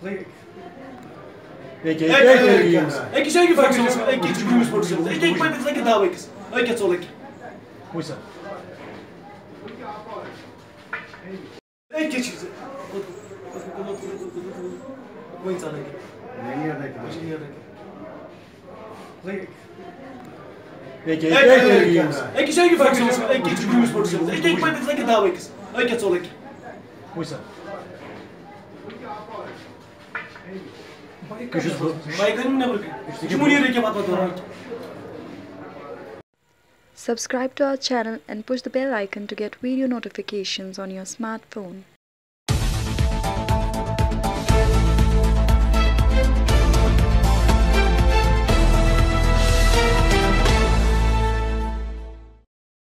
Ek is eigen fracties, ek is groeis voor dezelfde. Ik ben het lekker daar weekens. Ik het zo lekker. Hoe is dat? Ik is het. Hoe is dat lekker? Nee, niet lekker. Dat is niet lekker. Ik is eigen fracties, ik is groeis voor dezelfde. Ik ben het lekker daar weekens. Ik het zo lekker. Hoe is dat? Maar ik kan niet naar bruggen. Je moet hier een keer wat doen. Subscribe to our channel and push the bell icon to get video notifications on your smartphone.